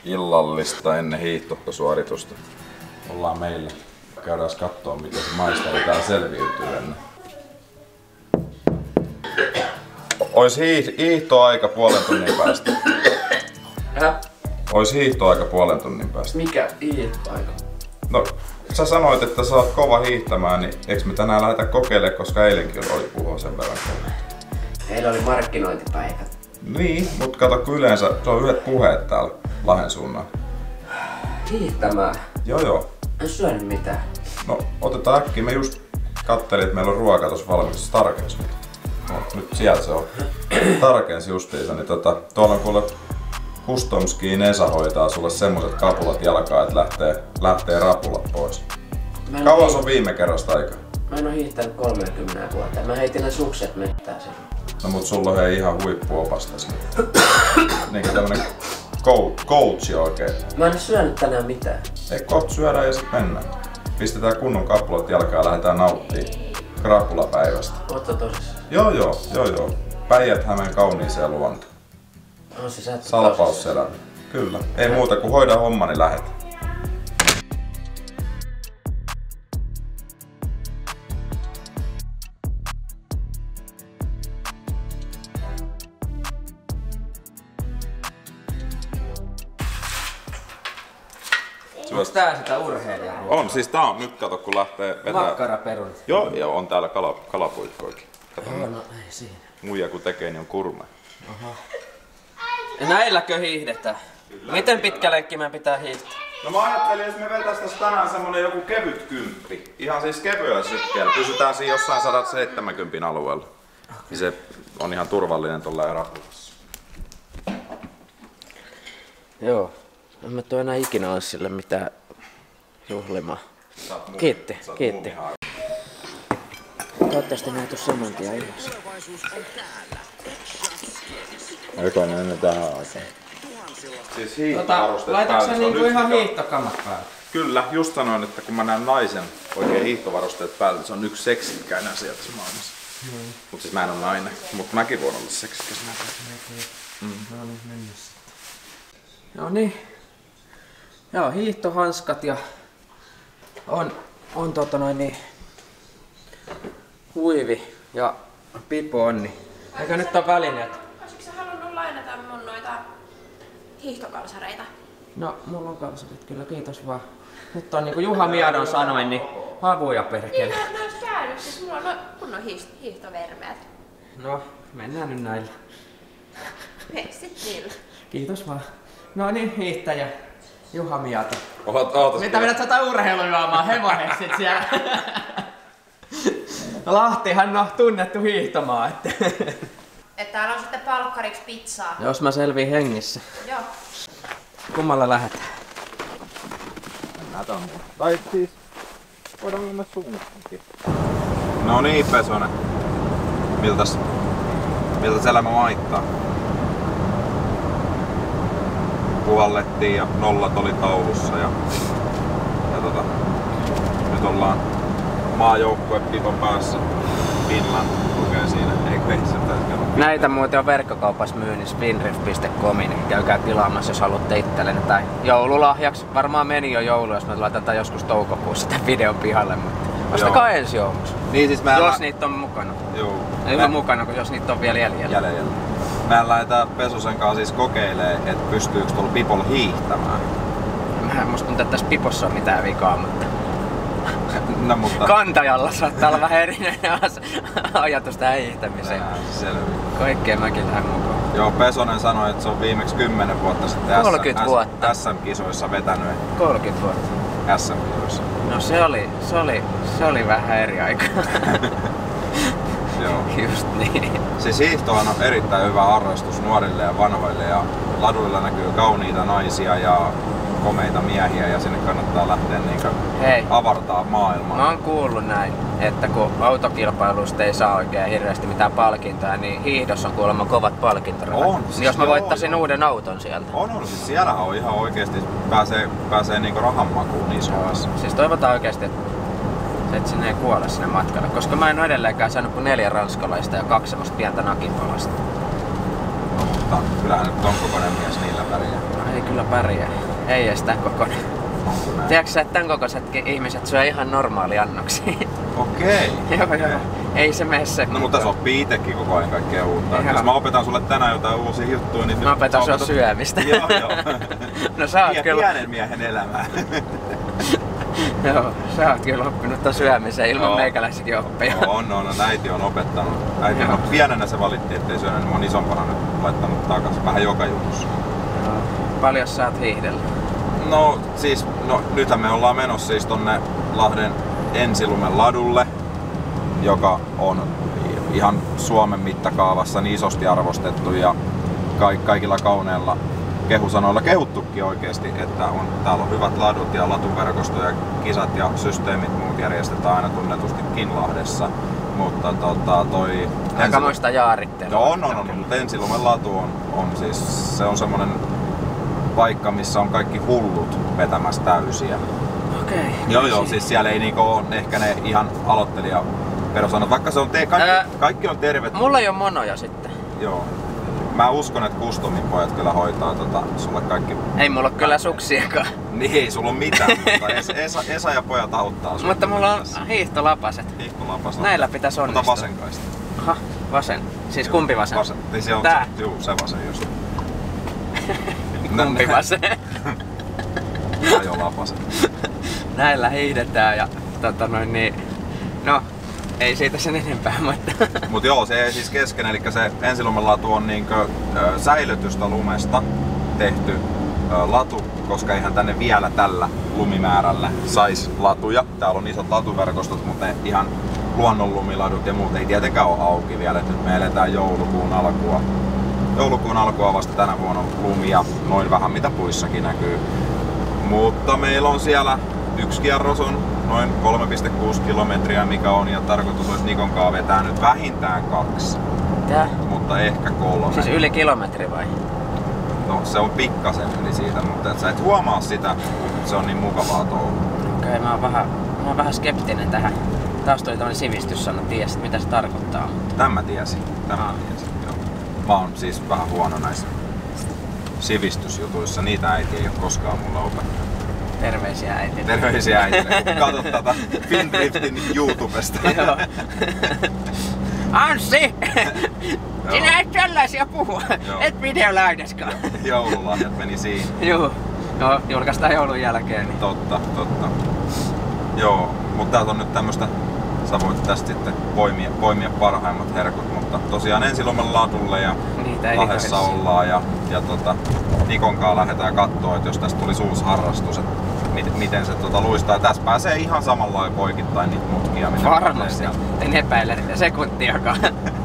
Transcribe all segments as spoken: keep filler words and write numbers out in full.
illallista ennen hiihtosuoritusta. Ollaan meillä. Käydään katsoa, miten se maisteri täällä selviytyy ennen. Ois hiihtoaika puolen tunnin päästä. Hä? Ois hiihtoaika puolen tunnin päästä. Mikä hiihtoaika? No, sä sanoit, että sä oot kova hiihtämään, niin eiks me tänään lähdetä kokeilemaan, koska eilenkin oli puhua sen verran kovaa. Heillä oli markkinointipäivät. Niin, mut kato, kun yleensä se on yhdet puheet täällä Lahden suunnalla. Hiihtämään? Joo joo. En syönyt mitään. No, otetaan äkkiä. Me just kattelin, että meillä on ruoka tossa valmiiksi. Tarkens. No, nyt sieltä se on. Tarkens justiinsa. Niin tota, tuolla on kuule Customskiin Esa hoitaa sulle semmoset kapulat jalkaa, että lähtee, lähtee rapulat pois. Kauan se on viime kerrasta aikaa? Mä en oo hiihtänyt kolmekymmentä vuotta. Mä heitin ne sukset mettään silloin. No mut sulla on hei ihan huippuopasta siinä. Niinkö tämmönen coachi oikein. Mä en oo syönyt tänään mitään. Ei, kohta syödään ja sit mennään. Pistetään kunnon kapulat jalkaa ja lähdetään nauttii krapulapäivästä. Ootko tosissaan? Joo joo, joo joo. Päijät-Hämeen kauniiseen luontoon. On se sä Salpausselä. Kyllä. Ei muuta kuin hoida homma, niin lähet. Onks tää sitä urheilijaruokaa? On, siis tää on nyt kato kun lähtee vetää. Makkaraperunat. Joo, ja on täällä kala, kalapuikkoikin. Kato, Joo, no ei siinä. muija kun tekee, niin on kurme. Aha. Ja näilläkö hiihdetään? Kyllä. Miten pitkä lenkki meidän pitää hiihtää? No mä ajattelin, että me vetäis tänään semmonen joku kevyt kymppi. Ihan siis kevyellä sykkeellä. Pysytään siinä jossain sata seitsemänkymmentä alueella. Okay. Niin se on ihan turvallinen tuolla rapulassa. Joo. En mä tuo enää ikinä ole sille mitään juhlimaa. Kiitti, kiitti. Toivottavasti näin tuu saman tien ylös. Jokainen ennen tähän aikaan. Siis hiihtovarusteet tota, päällä. Laitatko niinku ihan hiihtokamat päälle? Kyllä, just sanoin, että kun mä näen naisen oikein hiihtovarusteet päällä, se on yksi seksikkäin asia tässä maailmassa. Mm. Mut siis mä en ole nainen, mut mäkin voin olla seksikäs. Mm. No niin, mennä sitten. No niin. Joo, hiihtohanskat ja on, on tota noin niin huivi ja pipo on, niin eikö nyt on välineet? Olisitko sä halunnut lainata mun noita hiihtokalsareita? No, mulla on kalsarit kyllä, kiitos vaan. Nyt on niinku Juha Miedon sanoin, niin havuja perkele. Niin, ne ois käynyt, siis mulla on no, kunnon hiihto, hiihtovermeet. No, mennään nyt näillä. Hei, sit niillä. Kiitos vaan. No niin, hiihtäjä Juha Mieto. Oot, ootas Mitä vedät sä urheilujuomaan hevohessit siellä? Lahtihan on tunnettu hiihtomaa, että... Et täällä on sitten palkkariksi pizzaa. Jos mä selviin hengissä. Joo. Kummalla lähdetään? Mennään tonne. Tai siis... Voidaan mennä suunnaankin. No niin, Pesonen. Miltäs... Miltäs elämä maittaa? Puhallettiin ja nollat oli taulussa ja... Ja tota... Nyt ollaan maajoukkue Pipon päässä. Finland lukee siinä. Eikö ei se pitäisi kertoa? Näitä muuten on verkkokaupassa myynnissä finref piste com, niin käykää tilaamassa, jos haluatte itsellenne. Tai joululahjaksi. Varmaan meni jo joulu, jos me laitetaan joskus toukokuussa tämän videon pihalle, mutta ostakaa ensi jouluksi. Niin siis mä Jos lä- niitä on mukana. Joo. Ei ole mukana, jos niitä on vielä jäljellä. Jäljellä. Mä lähdetään Pesosen kanssa siis kokeilemaan, että pystyykö tuolla Pipolla hiihtämään. Mä en musta tuntuu, että tässä Pipossa on mitään vikaa, mutta... No mutta... Kantajalla saattaa olla vähän erinäinen ajatus tähän hiihtämiseen. Selvä. Kaikkeen mäkin lähden mukaan. Joo, Pesonen sanoi, että se on viimeksi kymmenen vuotta sitten kolmekymmentä vuotta. S M-kisoissa vetänyt. kolmekymmentä vuotta. S M-kisoissa. No se oli, se oli, se oli vähän eri aika. Joo. Just niin. Siis hiihtohan on erittäin hyvä harrastus nuorille ja vanhoille ja laduilla näkyy kauniita naisia ja komeita miehiä ja sinne kannattaa lähteä niinkö Hei. avartaa maailmaa. Mä oon kuullut näin, että kun autokilpailusta ei saa oikein hirveästi mitään palkintoja, niin hiihdossa on kuulemma kovat palkintorahat. On, Niin siis jos mä joo, voittaisin joo. uuden auton sieltä. On, on. Siis siellähän on ihan oikeesti pääsee, pääsee niinku rahanmakuun niissä hommissa. Siis toivotaan oikeesti, että et sinne ei kuole sinne matkalle, koska mä en oo edelleenkään saanut kuin neljä ranskalaista ja kaksi semmoista pientä nakinpalasta. No, mutta kyllähän nyt ton kokoinen mies niillä pärjää. No Ei kyllä pärjää. Ei edes tän kokoinen. Tiedätkö sä, että tän kokoisetkin ihmiset syö ihan normaali annoksia? Okei. Joo, joo. Ei se mene se. No mutta sä oppii itekin koko ajan kaikkea uutta. Jos mä opetan sulle tänään jotain uusia juttuja, niin... Mä opetan sua opetat... syömistä. Joo, joo. No sä oot kyllä... Pienen miehen elämää. Joo, sä oot kyllä oppinut ton syömisen ilman joo. Meikäläisikin oppia. On, on, on. Äiti on opettanut. Äiti on pienenä se valitti, ettei syönyt, niin mä oon isompana nyt laittanut takas. Vähän joka jutussa. Joo. Paljon sä oot hiihdellyt? No siis, no nythän me ollaan menossa siis tonne Lahden Ensilumen ladulle, joka on ihan Suomen mittakaavassa niin isosti arvostettu ja kaikilla kauneilla kehusanoilla kehuttukin oikeesti, että on, täällä on hyvät ladut ja latuverkosto ja kisat ja systeemit muut järjestetään aina tunnetustikin Lahdessa. Mutta tota toi... Aika muista jaarittelua. On, on, on, mutta Ensilumen latu on, on siis, se on semmonen paikka, missä on kaikki hullut vetämässä täysiä. Okei. Okay, joo, joo, siis siellä ei niinku ole ehkä ne ihan aloittelija perusannat, vaikka se on te- kaikki, Ää, kaikki on tervet. Mulla ei oo monoja sitten. Joo. Mä uskon, että Customin pojat kyllä hoitaa tota, sulle kaikki... Ei mulla ole kyllä suksiakaan. Niin, ei sulla on mitään, mutta Esa, Esa ja pojat auttaa sulle. Mutta mulla on hiihtolapaset. Hiihtolapaset. Näillä pitäisi onnistua. Ota vasen kaista. Aha, vasen. Siis kumpi vasen? Vasen. Niin se on Tää? Se, juu, se vasen just. Kumpi vasen? Ajo lapaset. Näillä hiihdetään ja tota noin niin... No, ei siitä sen enempää, mutta... Mut joo, se ei siis kesken, eli se Ensilumen latu on niinkö ö, säilytystä lumesta tehty ö, latu, koska eihän tänne vielä tällä lumimäärällä sais latuja. Täällä on isot latuverkostot, mutta ne ihan luonnonlumiladut ja muut ei tietenkään ole auki vielä. Et nyt me eletään joulukuun alkua. Joulukuun alkua vasta tänä vuonna on lumia, noin vähän mitä puissakin näkyy. Mutta meillä on siellä yksi kierros on noin kolme pilkku kuusi kilometriä, mikä on, ja tarkoitus olisi Nikon kanssa vetää nyt vähintään kaksi. Tää? Mutta ehkä kolme. Siis yli kilometri vai? No se on pikkasen yli siitä, mutta et sä et huomaa sitä, kun se on niin mukavaa touhua. Okei, okay, mä oon vähän, mä oon vähän skeptinen tähän. Taas tuli tämmönen sivistyssana, tiesit mitä se tarkoittaa. Tän mä tiesin, tän mä tiesin, joo. Mä oon siis vähän huono näissä sivistysjutuissa, niitä äiti ei oo koskaan mulle opettanut. Terveisiä äitille. Terveisiä äitille, kun katsot tätä Findriftin YouTubesta. Joo. Anssi! Sinä et tällaisia puhua, joo. Et videolla aineskaan. Joululahjat meni siinä. Joo. No, julkaistaan joulun jälkeen. Niin. Totta, totta. Joo, mutta täältä on nyt tämmöstä, sä voit tästä sitten poimia, poimia parhaimmat herkut, mutta tosiaan Ensilumen ladulle ja Lahdessa ollaan ja, ja tota, Nikon kanssa lähdetään kattoo, että jos tästä tulisi uusi harrastus, että mit, miten se tota luistaa. Tässä pääsee ihan samalla lailla poikittain niitä mutkia. Varmasti, en epäile sekuntiakaan.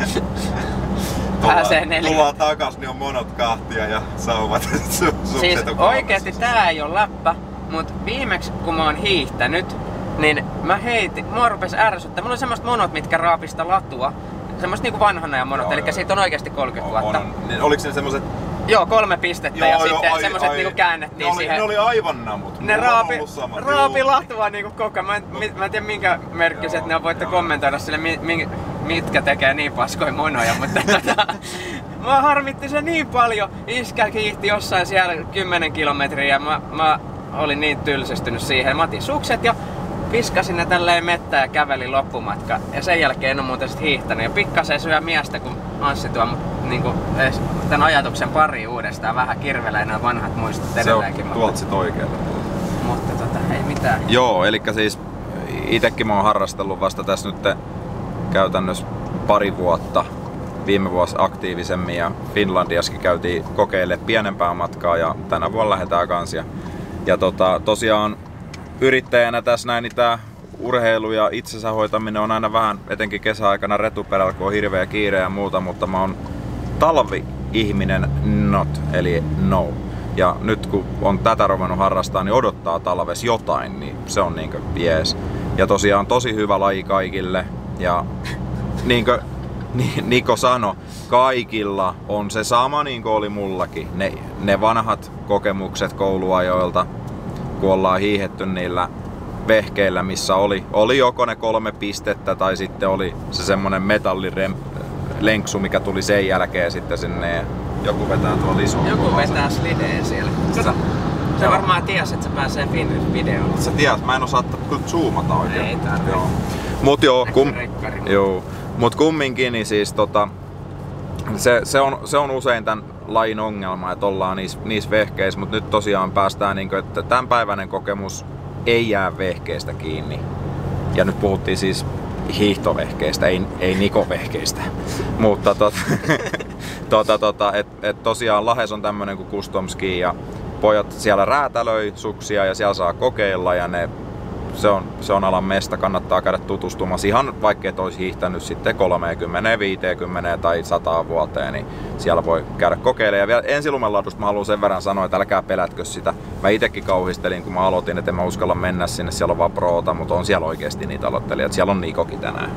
Pääsee neljä. Tullaan takas, niin on monot kahtia ja sauvat sukset siis on oikeesti tää ei oo läppä, mut viimeksi kun mä oon hiihtänyt, niin mä heitin, mua rupes ärsyttää. Mulla on semmoset monot, mitkä raapista latua. Semmoset niinku vanhan ajan monot, eli siitä on oikeesti kolmekymmentä vuotta. On, on. Oliko ne semmoset? Joo, kolme pistettä joo, ja joo, sitten ai, semmoset ai, niinku käännettiin ne oli, siihen. Ne oli aivan namut. Ne raapi, raapi latua niinku koko mä en, mä en tiedä minkä merkkiset ne on, voitte joo. kommentoida sille mi, mitkä tekee niin paskoja monoja, mutta tota, mä harmitti se niin paljon. Iskä hiihti jossain siellä kymmenen kilometriä ja mä, mä olin niin tylsistynyt siihen. Mä otin sukset ja viskasin ne tälleen mettään ja kävelin loppumatka. Ja sen jälkeen en oo muuten sit hiihtänyt. Ja pikkasen syö miestä, kun Anssi tuo niinku, tän ajatuksen pari uudestaan. Vähän kirvelee nämä vanhat muistot edelleenkin. Se on tuolta sit oikealle. Mutta tota, ei mitään. Joo, elikkä siis itekin mä oon harrastellut vasta tässä nyt käytännössä pari vuotta. Viime vuosi aktiivisemmin ja Finlandiaskin käytiin kokeilemaan pienempää matkaa ja tänä vuonna lähdetään kans. Ja, ja tota, tosiaan yrittäjänä tässä näin, niin tää urheilu ja itsensä hoitaminen on aina vähän, etenkin kesäaikana retuperällä, kun on hirveä kiire ja muuta, mutta mä oon talvi-ihminen not, eli no. Ja nyt kun on tätä ruvennut harrastaa, niin odottaa talves jotain, niin se on niinkö jees. Ja tosiaan tosi hyvä laji kaikille. Ja niinkö Niko sanoi, kaikilla on se sama niin kuin oli mullakin. Ne, ne vanhat kokemukset kouluajoilta, kun ollaan hiihetty niillä vehkeillä, missä oli, oli joko ne kolme pistettä tai sitten oli se semmonen metallilenksu, mikä tuli sen jälkeen sitten sinne. joku vetää tuolla isolla. Joku vetää slideen siellä. Kato, se Joo. varmaan tiesi, että se pääsee Finriff-videoon. Sä tiedät, mä en osaa kyllä zoomata oikein. Ei tarvitse. Joo. Mut joo, kum... Rekkari. joo. Mut kumminkin niin siis tota... Se, se, on, se on usein tämän lajin ongelma, että ollaan niissä, niissä vehkeissä, mutta nyt tosiaan päästään, niin kuin, että tämänpäiväinen kokemus ei jää vehkeistä kiinni. Ja nyt puhuttiin siis hiihtovehkeistä, ei, ei nikovehkeistä. Mutta tota, tota, tota, et, et tosiaan Lahes on tämmönen kuin Custom Ski ja pojat siellä räätälöi suksia ja siellä saa kokeilla ja ne, se, on, se on alan mesta, kannattaa käydä tutustumassa. Ihan vaikka et olisi hiihtänyt sitten kolmekymmentä, viisikymmentä tai sata vuoteen, niin siellä voi käydä kokeilemaan. Ja vielä ensilumeladusta mä haluan sen verran sanoa, että älkää pelätkö sitä. Mä itekin kauhistelin, kun mä aloitin, että en mä uskalla mennä sinne, siellä on vaan proota, mutta on siellä oikeasti niitä aloittelijoita. Siellä on Nikokin tänään.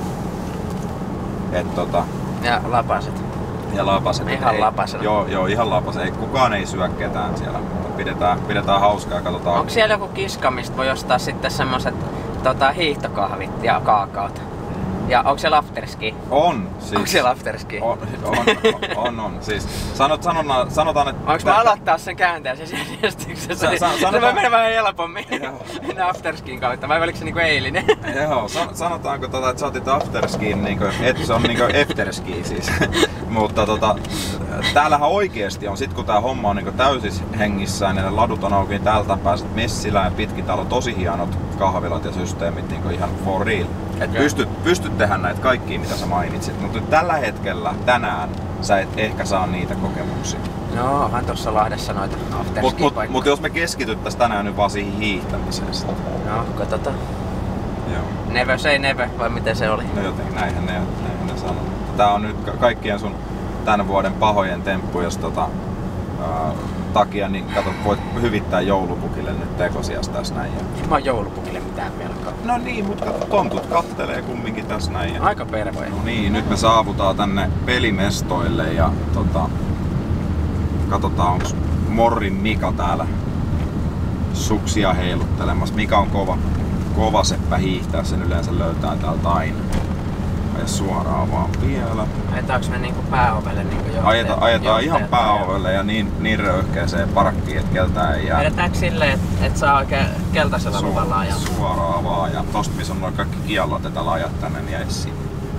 Et tota... Ja lapaset. Ja lapaset. Ihan ei, lapasena. Joo, joo, ihan lapaset. Ei, kukaan ei syö ketään siellä, mutta pidetään, pidetään hauskaa ja katsotaan. Onko siellä joku kiska, mistä voi ostaa sitten semmoset tota, hiihtokahvit ja kaakaot? Ja onko siellä afterski? On. Siis, Onko siellä afterski? On, on, on, on. Siis sanot, sanotaan, sanotaan että... Onko mä aloittaa sen käänteen sen järjestyksessä? Sa- sa- Se sanotaan- voi mennä vähän helpommin. Joo. Mennä afterskin kautta, vai oliko se niinku eilinen? Joo, san, sanotaanko tota, että sä otit afterskiin, niinku, että se on niinku afterski siis. Mutta tota, täällähän oikeesti on, sit kun tää homma on niinku täysis hengissään ja ne ladut on auki, niin täältä pääset messilään ja pitkin. Täällä on tosi hienot kahvilat ja systeemit niinku ihan for real. Et Okei. pystyt, pystyt tehdä näitä kaikkia, mitä sä mainitsit, mutta nyt tällä hetkellä, tänään, sä et ehkä saa niitä kokemuksia. No, onhan tossa Lahdessa noita Mutta afterski mut, paikkoja. mut jos me keskityttäis tänään nyt vaan siihen hiihtämiseen sitten. No, katsotaan. Joo. Never say never, vai miten se oli? No jotenkin näinhän ne, näinhän ne sanoo. Tää on nyt ka- kaikkien sun tän vuoden pahojen temppu, jos tota, ää, takia, niin kato, voit hyvittää joulupukille nyt tekosias tässä näin. Ja... Mä oon joulupukille mitään velkaa. No niin, mutta kato, tontut kattelee kumminkin tässä näin. Ja... Aika pervoja. No niin, nyt me saavutaan tänne pelimestoille ja tota, katsotaan onks Morrin Mika täällä suksia heiluttelemassa. Mika on kova, kova seppä hiihtää, sen yleensä löytää täältä aina. Ja suoraan vaan vielä. Ajetaanko me niinku pääovelle niinku johtaja? Ajeta, ajetaan ihan johtaja- pääovelle ja niin, niin röyhkeeseen parkkiin, että keltään ei jää. Vedetäänkö silleen, että et saa oikein keltaisella luvalla ajaa? Suoraan vaan ja tosta missä on noin kaikki kiellot, että ajat tänne, niin jäisi sinne.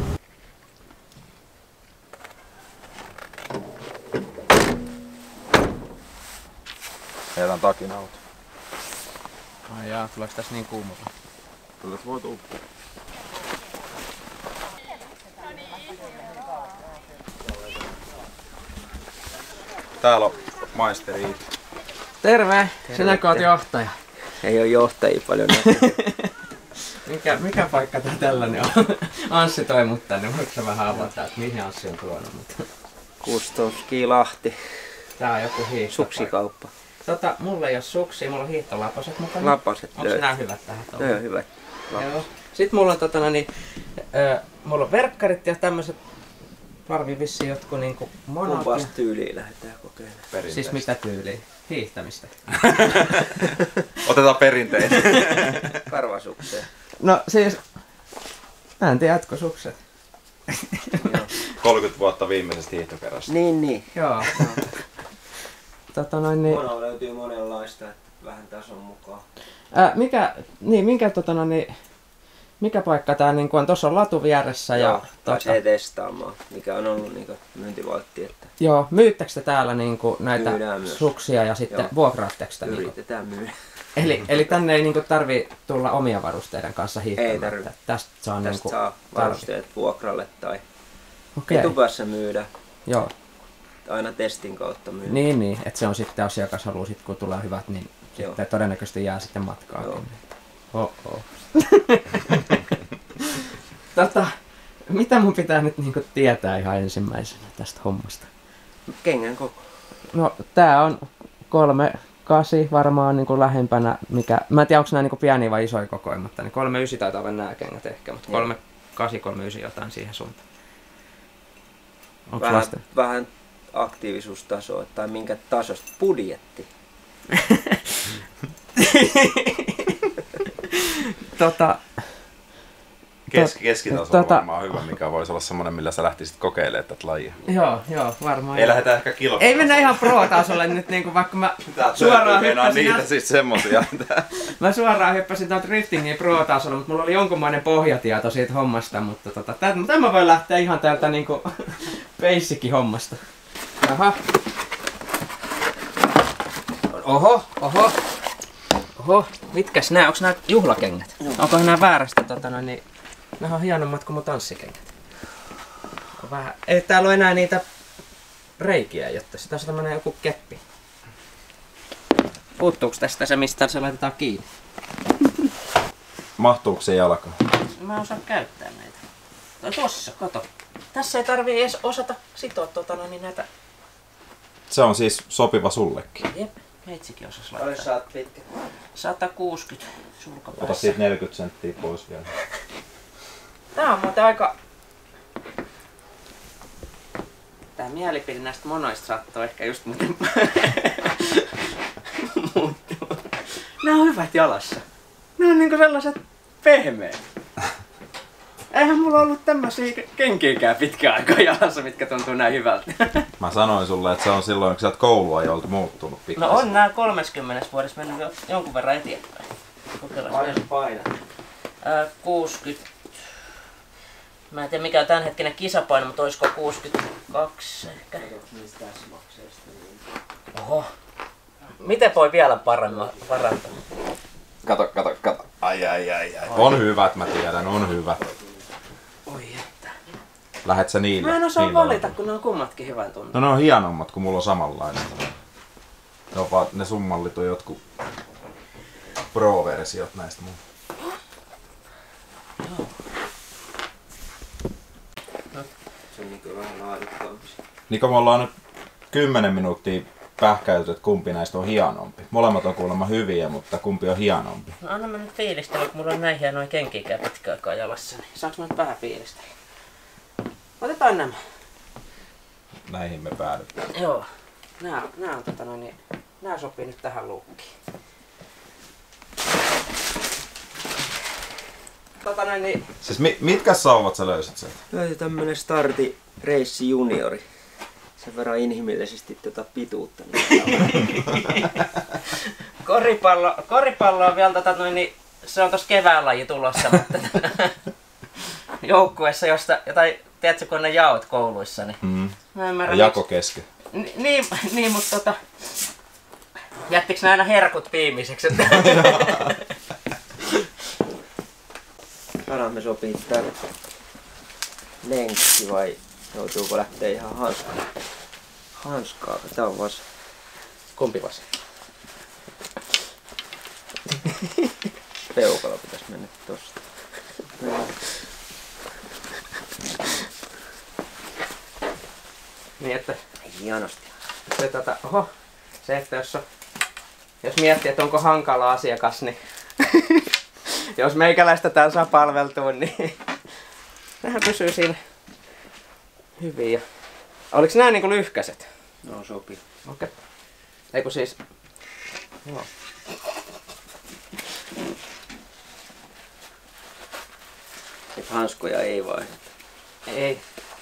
Heitän takin auto. Ai jaa, tuleeko tässä niin kuumalla? Kyllä voi tulla. Täällä on maisteri Iitti. Terve! Sinäkö oot johtaja? Ei oo johtajia paljon näkyy. Mikä, mikä paikka tää tällainen on? Anssi toi mut tänne, voiko sä vähän avata, että mihin Anssi on tuonut mut? Custom Ski Lahti, Tää on joku hiihtopaikka. suksikauppa. Tota, mulla ei oo suksia, mulla on hiihtolapaset mukana. Lapaset Onks löytyy. nää hyvät tähän? Ne on hyvät. Joo. Sitten mulla on totana niin, ö, mulla on verkkarit ja tämmöset parvi vissiin jotkut niinku monat. Kumpasta tyyliä lähdetään kokeilemaan. ja- Siis mitä tyyliä? Hiihtämistä. Otetaan perinteinen. Karvasukseen. No siis, mä en tiedä, jatko sukset. kolmekymmentä vuotta viimeisestä hiihtokerrasta. Niin, niin. Joo. tota noin niin. Mono löytyy monenlaista, että vähän tason mukaan. Ää, mikä, niin, minkä tota noin niin, mikä paikka tää niinku on? Tossa on latu vieressä ja Joo, tota, pääsee testaamaan, mikä on ollut niinku myyntivaltti, että joo, myyttekö te täällä niinku näitä Myydään myös. suksia ja sitten Joo. vuokraatteko te niinku? yritetään myydä. Eli, eli tänne ei niinku tarvii tulla omia varusteiden kanssa hiihtämään. Ei tarvi. että Tästä saa Tästä niinku saa varusteet vuokralle tai Okei. etupäässä myydä. Joo. Aina testin kautta myydä. Niin, niin, että se on sitten asiakas haluaa sit kun tulee hyvät, niin Joo. sitten todennäköisesti jää sitten matkaakin. Joo. Oho. tota, mitä mun pitää nyt niinku tietää ihan ensimmäisenä tästä hommasta? Kengän koko. No tää on kolme kasi varmaan niinku lähempänä, mikä, mä en tiedä onko nää niinku pieniä vai isoja kokoja, mutta niin kolme ysi taitaa olla nää kengät ehkä, mutta Joo. kolme kasi, kolme ysi jotain siihen suuntaan. Onko Vähän, lasten? vähän aktiivisuustasoa tai minkä tasosta budjetti. tota, Kes, keskitaso on tota- varmaan hyvä, mikä voisi olla semmonen, millä sä lähtisit kokeilemaan tätä lajia. Joo, joo, varmaan. Ei lähdetä ehkä kilo. Ei mennä ihan pro-tasolle nyt, niinku, vaikka mä suoraan hyppäsin, niitä siis semmosia. mä suoraan hyppäsin tuon driftingin pro-tasolle, mutta mulla oli jonkunmoinen pohjatieto siitä hommasta, mutta tota, tämä voi lähteä ihan täältä niinku basic hommasta. Aha. Oho, oho. Oho, mitkäs nää? Onks nää juhlakengät? Joo. Onko nää väärästä tota noin, niin nää on hienommat kuin mun tanssikengät. On vähän... Ei täällä ole enää niitä reikiä, jotta sitä on tämmönen joku keppi. Puuttuuks tästä se, mistä se laitetaan kiinni? Mahtuuko se jalka? Mä osaan käyttää näitä. Tai tossa, kato. Tässä ei tarvii edes osata sitoa tota noin, niin näitä. Se on siis sopiva sullekin. Jep, meitsikin osas Paljon laittaa. sä oot pitkä? sata kuusikymmentä sulkapäässä. Ota siitä neljäkymmentä senttiä pois vielä. Tää on muuten aika... Tää mielipide näistä monoista saattoi ehkä just muuten muuttua. Nää on hyvät jalassa. Nää on niinku sellaiset pehmeät. Eihän mulla ollut tämmösiä kenkiäkään pitkään aikaa jalassa, mitkä tuntuu näin hyvältä. Mä sanoin sulle, että se on silloin, kun sä oot koulua jolta muuttunut No pikkasen. on nää kolmekymmentä vuodessa mennyt jo jonkun verran eteenpäin. Kokeillaan vielä. Painat. Ää, kuusikymmentä. Mä en tiedä mikä on tämänhetkinen kisapaino, mutta olisiko kuusikymmentäkaksi ehkä. Mistä tässä makseesta? Oho. Miten voi vielä paremmin parantaa? Kato, kato, kato. Ai, ai, ai, ai. On hyvät, mä tiedän, on hyvät. Oi että. Lähet sä niillä? Mä en osaa niillä valita, on. kun ne on kummatkin hyvän tuntuu. No ne on hienommat, kun mulla on samanlainen. Ne, on vaan, ne summallit on jotkut pro-versiot näistä mun. Se on niinku vähän laadukkaampi. Niin kun me ollaan nyt kymmenen minuuttia pähkäilty, että kumpi näistä on hienompi. Molemmat on kuulemma hyviä, mutta kumpi on hienompi? No anna mä nyt fiilistellä, kun mulla on näin hienoja kenkiä pitkään aikaa jalassa. Niin saanko mä nyt vähän fiilistellä? Otetaan nämä. Näihin me päädytään. Joo. Nää, nää on tota noin, niin, nää sopii nyt tähän luukkiin. Tota noin, niin, Siis mi- mitkä sauvat sä löysit sieltä? Löytyi tämmönen Starti Reissi Juniori. Sen verran inhimillisesti tätä pituutta. Niin koripallo, koripallo on vielä tota noin, niin, se on tossa kevään laji tulossa, mutta joukkueessa, josta jotain, tiedätkö kun ne jaot kouluissa, niin Mm. mä ymmärrän, Jako kesken. Ni, niin, niin, mutta tota, jättikö nää aina herkut piimiseksi? Saadaan me sopii tänne lenkki vai joutuuko lähteä ihan hanskaan? Hanskaa, tää on vas. Kumpi vas? Peukalo pitäis mennä tosta. Niin, että Hienosti. se, tota, oho, se, että jos, on, jos miettii, että onko hankala asiakas, niin jos meikäläistä täällä saa palveltua, niin nehän pysyy siinä hyvin. Ja... Oliko nämä niinku lyhkäiset? No sopii. Okei. Okay. Eiku siis... Joo. Et hanskoja ei vaihdeta. Ei.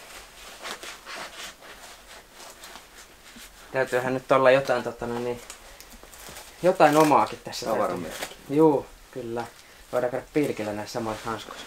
Täytyyhän nyt olla jotain, tota, no niin, jotain omaakin tässä. Tavaramerkki. Juu, kyllä. Voidaan käydä pilkillä näissä samoissa hanskoissa.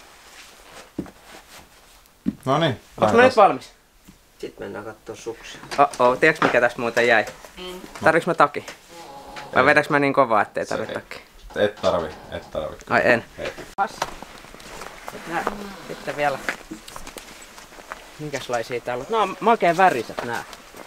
No niin. Onko mä nyt valmis? Sitten mennään kattoo suksia. Oh-oh, tiedätkö mikä tästä muuten jäi? Mm. Tarviks mä taki? Vai Ei. vedäks mä niin kovaa, ettei Se tarvi ei. taki? Et tarvi, et tarvi. Ai en. Ei. Pas. Nää, sitten vielä. Minkäslaisia täällä on? No on makeen väriset nää.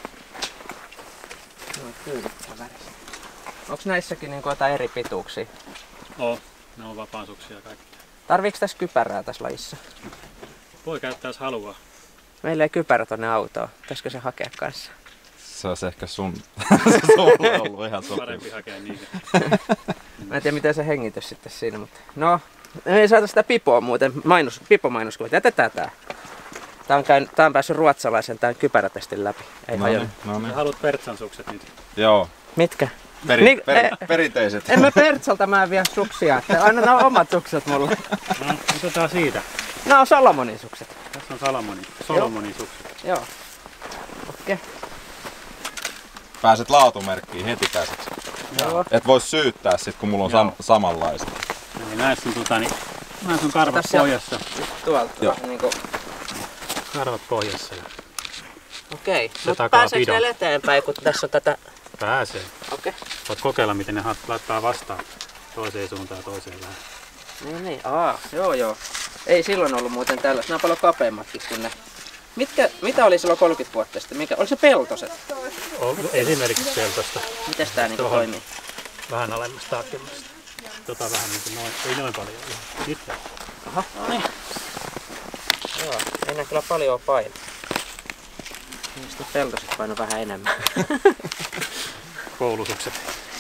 No tyylikkään väriset. Onks näissäkin niinku jotain eri pituuksia? Oo, ne on vapaansuksia kaikki. Tarviiks tässä kypärää tässä lajissa? Voi käyttää jos haluaa. Meillä ei kypärä tonne autoon. Pitäisikö se hakea kanssa? Se olisi ehkä sun, sulle ollut ihan sopiva. Parempi hakea niitä. Mä en tiedä miten se hengitys sitten siinä, mutta... No, me ei saata sitä pipoa muuten, mainos, pipomainoskuvaa. Jätetään tää. Tää on, käyn, tää on päässyt ruotsalaisen tän kypärätestin läpi. Ei No hajonnut. niin, no Sä niin. haluat pertsansukset nyt. Joo. Mitkä? Peri, Niin, peri, eh. perinteiset. En mä Pertsalta mä en vie suksia, että anna nämä omat sukset mulle. No, otetaan siitä. Nää on Salomonin sukset. Tässä on Salomonin, Solomonin sukset. Joo. Okei. Okay. Pääset laatumerkkiin heti käsiksi. Joo. Et vois syyttää sit, kun mulla on sam- samanlaista. Eli näissä on, tota, niin, näissä on karvat Tässä pohjassa. Tuolta Joo. vähän niinku... Karvat pohjassa. Ja Okei. Se Mutta takaa pääseekö pidon. ne eteenpäin, kun tässä on tätä... pääsee. Okei. Voit kokeilla, miten ne laittaa vastaan toiseen suuntaan ja toiseen vähän. Niin, niin. Aa, joo joo. Ei silloin ollut muuten tällä. Nämä on paljon kapeammatkin kuin ne. Mitkä, mitä oli silloin kolmekymmentä vuotta sitten? Mikä, oli se peltoset? On esimerkiksi peltosta. Miten tää niinku Tuohon. toimii? Vähän alemmasta taakemmasta. Tota vähän niin kuin noin, ei noin paljon. Sitten. Aha, no niin. Joo, ei nää kyllä paljon paino. Sitten peltoset paino vähän enemmän. Koulusukset.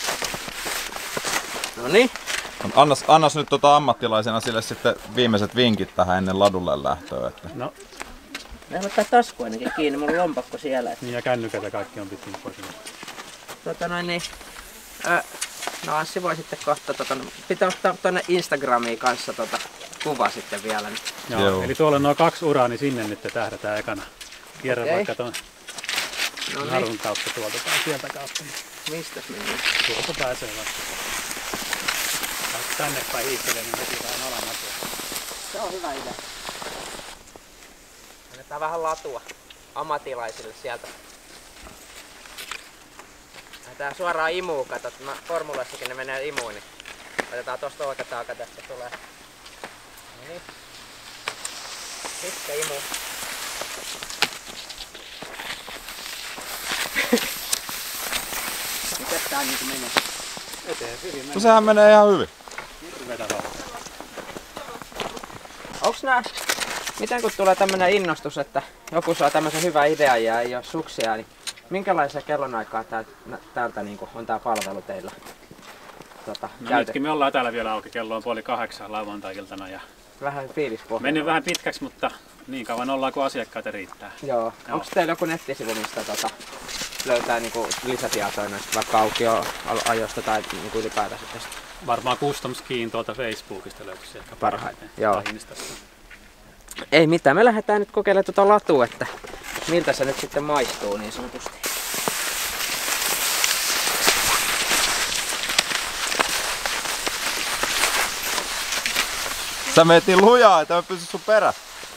No niin. Annas, annas nyt tota ammattilaisena sille sitten viimeiset vinkit tähän ennen ladulle lähtöä. Että... No, Meillä on tää tasku ainakin kiinni, mulla on lompakko siellä. Että... niin ja kännykät ja kaikki on pitkin pois. Tota noin niin. Ö, no Anssi voi sitten kohta, tota, pitää ottaa tuonne Instagramiin kanssa tota, kuva sitten vielä. Niin. Joo, Joo. eli tuolla on noin kaksi uraa, niin sinne nyt tähdätään ekana. Kierrä Okei. vaikka tuon No narun niin. kautta tuolta tai sieltä kautta. Niin Mistäs mennään? tuolta pääsee vasta. Vaikka tänne päin hiihtelee, niin vesi vähän alamatua. Se on hyvä idea. Annetaan vähän latua ammattilaisille sieltä. Lähdetään suoraan imuun, katsot. Mä formulassakin ne menee imuun, niin otetaan tosta oikea tästä tulee. No niin. Pitkä imu. Mites tää niinku menee? Eteen hyvin No menee. sehän menee ihan hyvin. Nyt vedä vauhtia. Onks nää, miten kun tulee tämmönen innostus, että joku saa tämmösen hyvän idean ja ei oo suksia, niin minkälaisia kellonaikaa täältä, täältä niinku on tää palvelu teillä? Tota, No käytet- nytkin me ollaan täällä vielä auki, kello on puoli kahdeksan lauantai-iltana ja Vähän fiilispohjalla. mennyt vähän pitkäksi, mutta niin kauan ollaan kuin asiakkaita riittää. Joo. Joo. Onko teillä joku nettisivu, mistä tota, löytää niinku lisätietoja näistä vaikka aukioajoista tai niinku ylipäätänsä tästä? Varmaan Custom Skiin tuolta Facebookista löytyisi ehkä Parhaiten, parhaiten. joo. Tai Instasta. Ei mitään, me lähdetään nyt kokeilemaan tuota latua, että miltä se nyt sitten maistuu niin sanotusti. Sä meet niin lujaa, että mä pysy sun perä.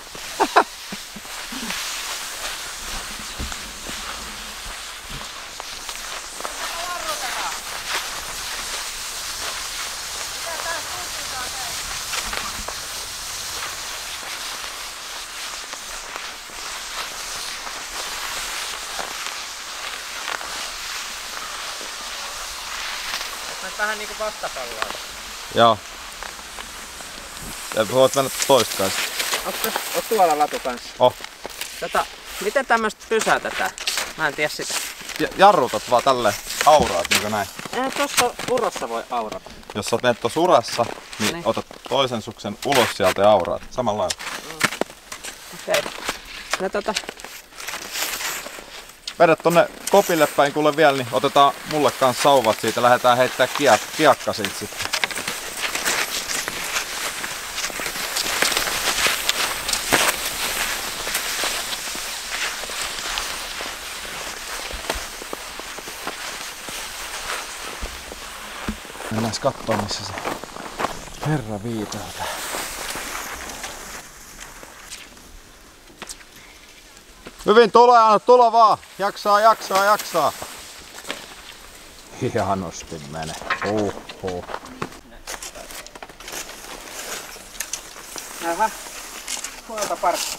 Nyt vähän niinku vastapalloa. Joo. Ja voit mennä toista kanssa. Onko oot tuolla latu kanssa? Oh. Tota, miten tämmöstä pysäytetään? Mä en tiedä sitä. Ja jarrutat vaan tälle auraat niinku näin. Ei tuossa urossa voi aurata. Jos sä menet tossa urassa, niin, Niin. otat toisen suksen ulos sieltä ja auraat. Samalla lailla. Okei. Okay. No tota, Vedät tonne kopille päin kuule vielä, niin otetaan mulle kans sauvat siitä. Lähdetään heittää kiak kiakka siitä sitten. Mennään kattoo missä se herra viitältä. Hyvin tulee, anna tulla vaan. Jaksaa, jaksaa, jaksaa. Hienosti menee. Oho. Aha. Huolta parkki.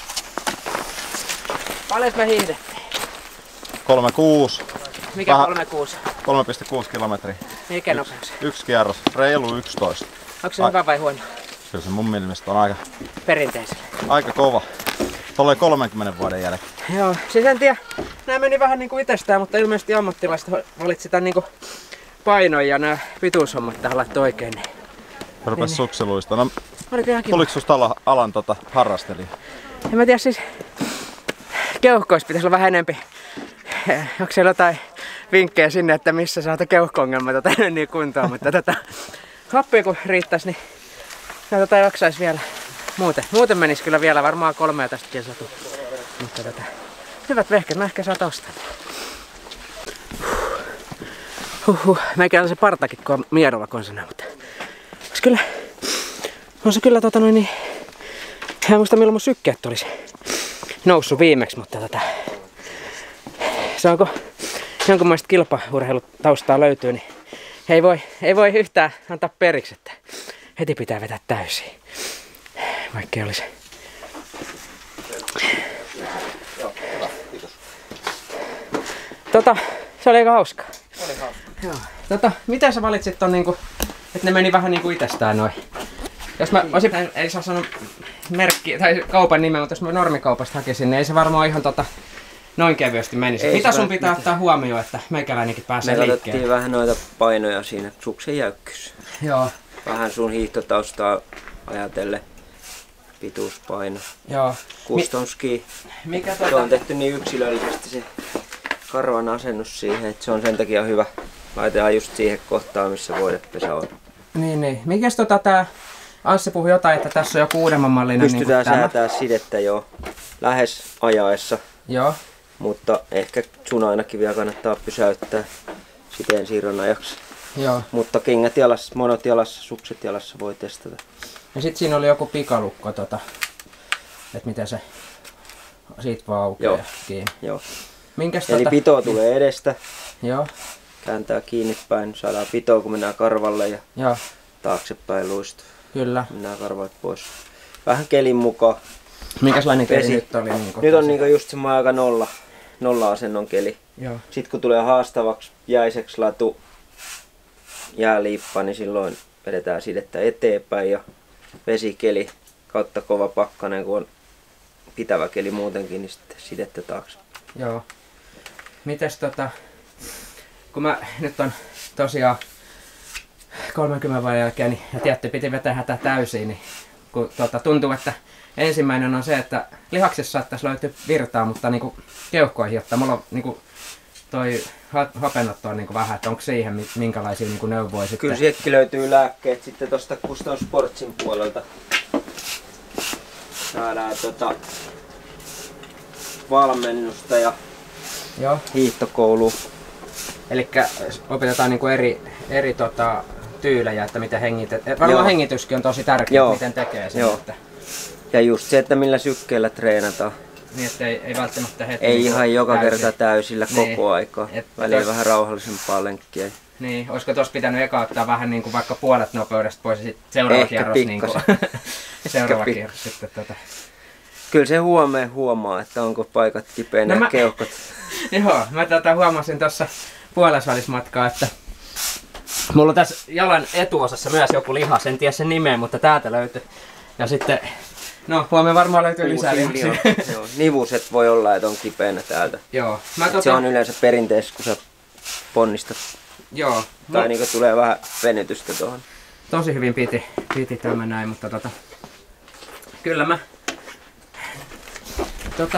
Paljon me hiihdettiin? kolme kuusi. Mikä Vähän- kolme kuusi? kolme pilkku kuusi kilometriä. Mikä nopeus? Yksi kierros. Reilu yksitoista. Onko se Ai- hyvä vai huono? Kyllä se mun mielestä on aika, Perinteisellä. aika kova. Tolleen kolmenkymmenen vuoden jälkeen. Joo, siis en tiedä. Nämä meni vähän niinku itsestään, mutta ilmeisesti ammattilaiset valitsi tän niinku painon ja nämä pituushommat tähän laittoi oikein. Niin. Rupes Niin. sukseluista. No, Oliko ihan kiva? tuliko susta alan, alan tota, harrastelija? En mä tiedä siis, keuhkoissa pitäisi olla vähän enempi. Onko siellä jotain vinkkejä sinne, että missä saata keuhko-ongelmaa tota, niin kuntoon, mutta tota, happia kun riittäisi, niin ja tota jaksais vielä muuten, muuten menisi kyllä vielä varmaan kolmea tästäkin satu. Mutta tätä. Hyvät vehket, mä ehkä saat ostaa. Huhhuh, meikä se partakin, kun on miedolla konsana, mutta on se kyllä, on se kyllä tota noin niin, en muista milloin mun sykkeet olisi noussut viimeksi, mutta tota, se onko jonkunlaista kilpaurheilutaustaa löytyy, niin ei voi, ei voi yhtään antaa periksi, että heti pitää vetää täysiin, vaikka ei olisi. Tota, se oli aika hauskaa. Oli hauska. Joo. Tota, miten sä valitsit ton niinku, että ne meni vähän niinku itsestään noin? Jos mä olisin, ei saa sanoa merkki tai kaupan nimeä, mutta jos mä normikaupasta hakisin, niin ei se varmaan ihan tota noin kevyesti menisi. Mitä sun pitää mitään ottaa huomioon, että meikäläinenkin pääsee me liikkeelle? Me vähän noita painoja siinä, suksen jäykkyys. Joo. Vähän sun hiihtotaustaa ajatellen. Pituuspaino. Joo. Custom ski. Mikä tota... Se on tehty niin yksilöllisesti se karvan asennus siihen, että se on sen takia hyvä. Laitetaan just siihen kohtaan, missä voidepesä on. Niin, niin. Mikäs tota tää... Anssi puhui jotain, että tässä on joku uudemman mallinen. Pystytään niin säätää sidettä jo lähes ajaessa. Joo. Mutta ehkä sun ainakin vielä kannattaa pysäyttää siteen siirron ajaksi. Joo. Mutta kengät jalassa, monot jalassa, sukset jalassa voi testata. Ja sit siinä oli joku pikalukko, tota, että miten se siitä vaan aukeaa kiinni. Joo. Minkäs Eli tota... pito tulee edestä. Joo. Kääntää kiinni päin, saadaan pitoa kun mennään karvalle ja Joo. taaksepäin luistuu. Kyllä. Mennään karvat pois. Vähän kelin mukaan. Minkälainen keli Vesi. nyt oli? Niin nyt on niinku just semmoinen aika nolla, nolla-asennon keli. Joo. Sitten kun tulee haastavaksi jäiseksi latu, jääliippa, niin silloin vedetään sidettä eteenpäin ja vesikeli kautta kova pakkanen, kun on pitävä keli muutenkin, niin sitten sidettä taakse. Joo. Mites tota, kun mä nyt on tosiaan kolmenkymmenen vuoden jälkeen, niin, ja tiedätte, piti vetää hätä täysin, niin kun tota, tuntuu, että ensimmäinen on se, että lihaksissa saattaisi löytyä virtaa, mutta niinku keuhkoihin, jotta mulla on niinku toi hapenotto on niinku vähän, että onko siihen minkälaisia niinku neuvoja sitten? Kyllä sielläkin löytyy lääkkeet sitten tosta Custom Sportsin puolelta. Saadaan tota valmennusta ja Joo. hiihtokoulu. Elikkä opetetaan niinku eri, eri tota, tyylejä, että miten hengität. Varmaan Joo. hengityskin on tosi tärkeää, Joo. miten tekee sen. Joo. Että, Ja just se, että millä sykkeellä treenataan. niin, että ei, ei välttämättä heti Ei niinku ihan joka täysin. kerta täysillä Niin. koko aikaa. Et Välillä tos- vähän rauhallisempaa lenkkiä. Niin, olisiko tuossa pitänyt eka ottaa vähän niin kuin vaikka puolet nopeudesta pois ja sitten seuraava Ehkä kierros niin kuin, pikkasen. seuraava Ehkä kierros sitten tota. Kyllä se huomeen huomaa, että onko paikat kipeänä No ja mä- keuhkot. Joo, mä tota huomasin tuossa puolesvälismatkaa, että mulla on tässä jalan etuosassa myös joku lihas, en tiedä sen nimeä, mutta täältä löytyy. Ja sitten, no huomenna varmaan löytyy lisää lihaksia. Joo, nivuset voi olla, että on kipeänä täältä. Joo, mä Et tota, Se on yleensä perinteessä, kun sä ponnistat. joo, Tai no, niinku tulee vähän venytystä tuohon. tosi hyvin piti, piti tämä näin, mutta tota, kyllä mä, tota,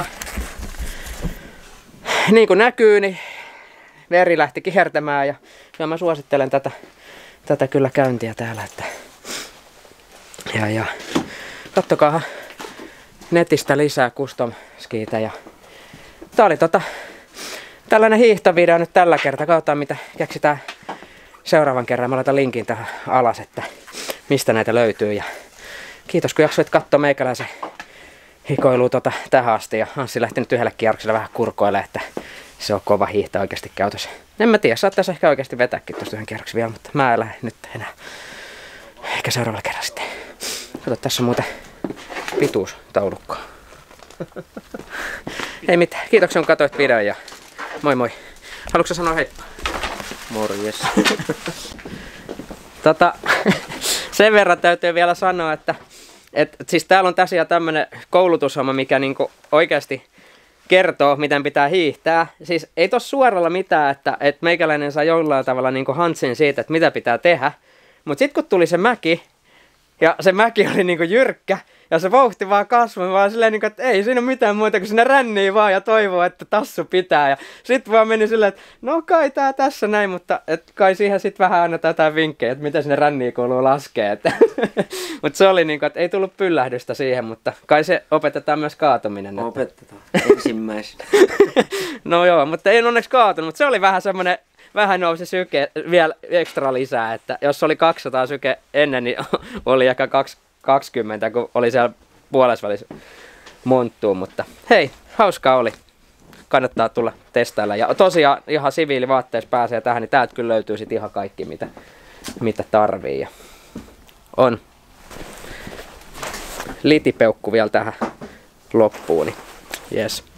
niin kuin näkyy, niin veri lähti kihertämään ja, ja mä suosittelen tätä, tätä kyllä käyntiä täällä, että ja, ja kattokaa netistä lisää custom skiitä ja tää oli tota tällainen hiihtovideo nyt tällä kertaa. Katsotaan mitä keksitään seuraavan kerran. Mä laitan linkin tähän alas, että mistä näitä löytyy. Ja kiitos kun jaksoit katsoa meikäläisen hikoilua tota tähän asti. Ja Anssi lähti nyt yhdelle kierrokselle vähän kurkoille, että se on kova hiihto oikeasti käytössä. En mä tiedä, saattaisi ehkä oikeasti vetääkin tuosta yhden kierroksen vielä, mutta mä en lähde nyt enää. Ehkä seuraavalla kerralla sitten. Kato, tässä on muuten pituustaulukko. Ei mitään. Kiitoksia kun katsoit videon ja moi moi. Haluatko sä sanoa heippa? Morjes. Tota, sen verran täytyy vielä sanoa, että et, siis täällä on tässä tämmönen koulutushomma, mikä niinku oikeasti kertoo, miten pitää hiihtää. Siis ei tossa suoralla mitään, että et meikäläinen saa jollain tavalla niinku hantsin siitä, että mitä pitää tehdä. Mut sit kun tuli se mäki, Ja se mäki oli niinku jyrkkä. Ja se vauhti vaan kasvoi, vaan silleen, niinku, että ei siinä ole mitään muuta kuin sinne rännii vaan ja toivoo, että tassu pitää. Ja sit vaan meni silleen, että no kai tää tässä näin, mutta et kai siihen sit vähän annetaan jotain vinkkejä, että miten sinne ränniin kuuluu laskea. Mutta se oli niinku, että ei tullut pyllähdystä siihen, mutta kai se opetetaan myös kaatuminen. Opetetaan ensimmäisenä. No joo, mutta ei onneksi kaatunut, mutta se oli vähän semmoinen, vähän nousi syke vielä ekstra lisää, että jos oli kaksisataa syke ennen, niin oli ehkä kaksikymmentä, kun oli siellä puolesvälissä monttuun, mutta hei, hauskaa oli. Kannattaa tulla testailla. Ja tosiaan ihan siviilivaatteessa pääsee tähän, niin täältä kyllä löytyy sit ihan kaikki, mitä, mitä tarvii. Ja on litipeukku vielä tähän loppuun, niin jes.